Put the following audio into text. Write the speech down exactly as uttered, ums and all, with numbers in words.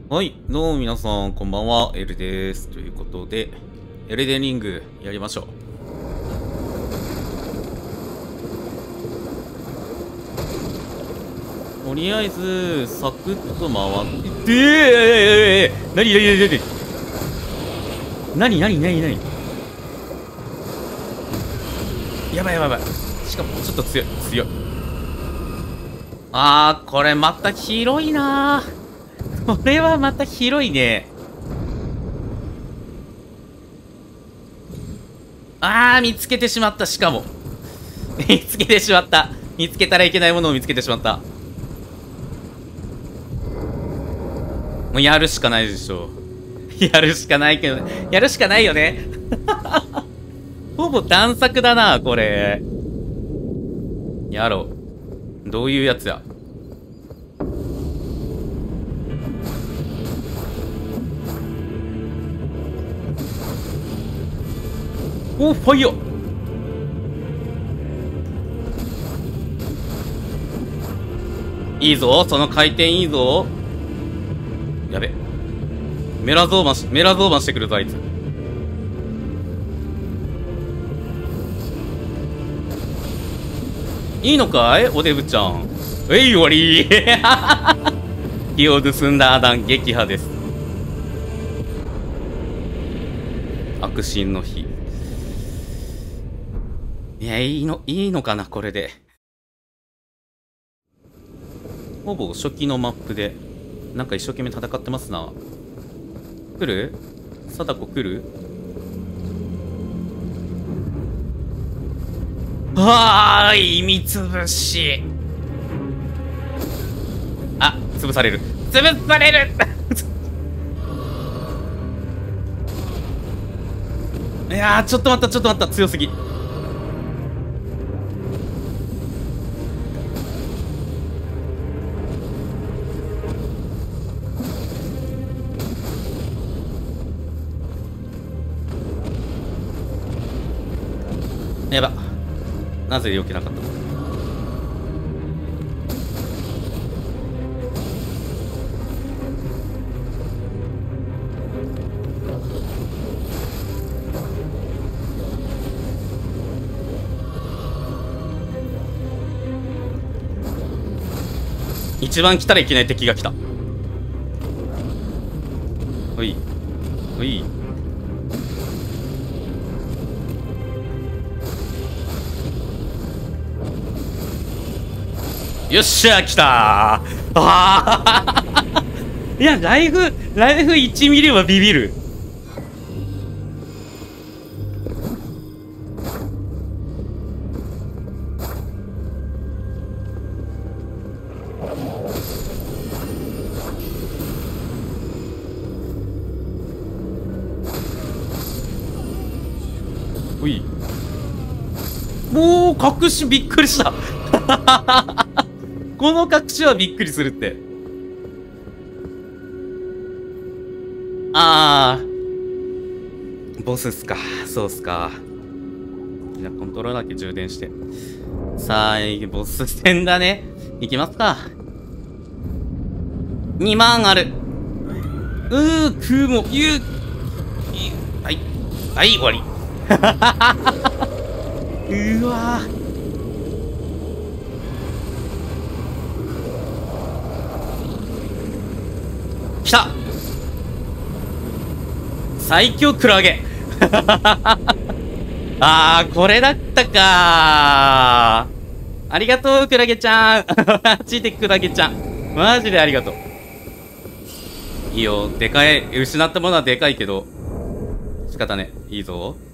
はい、どうも皆さん、こんばんは、エルです。ということで、エルデンリングやりましょう。とりあえず、サクッと回って、ええー、なになになになになになになになにやばいやばいやばい。しかも、ちょっと強い、強い。あー、これまた広いなー。これはまた広いね。あー、見つけてしまった。しかも見つけてしまった。見つけたらいけないものを見つけてしまった。もうやるしかないでしょ。やるしかないけど、やるしかないよね。ほぼ探索だな、これ。やろう。どういうやつや。お、ファイヤー。いいぞ、その回転いいぞ。やべ。メラゾーマし、メラゾーマしてくるぞ、あいつ。いいのかいおデブちゃん。えい、終わりー。気を盗んだアダン、撃破です。悪心の日。いや、いいの、いいのかな、これで。ほぼ初期のマップで、なんか一生懸命戦ってますな。来る？貞子来る？はーい、みつぶし。あ、潰される。潰されるいやー、ちょっと待った、ちょっと待った、強すぎ。やば。なぜ避けなかったの？一番来たらいけない敵が来た。おい。おい。よっしゃ、来たー。ああいや、ライフ、ライフいちミリはビビる。おい。もう、隠しびっくりした。この隠しはびっくりするって。あー。ボスっすか。そうっすか。じゃあコントローラーだけ充電して。さあ、ボス戦だね。いきますか。にまんある。うー、くも、ゆう、はい。はい、終わり。うわー。来た最強クラゲあー、これだったかー。ありがとう、クラゲちゃん。マジでクラゲちゃん。マジでありがとう。いいよ、でかい。失ったものはでかいけど。仕方ね。いいぞ。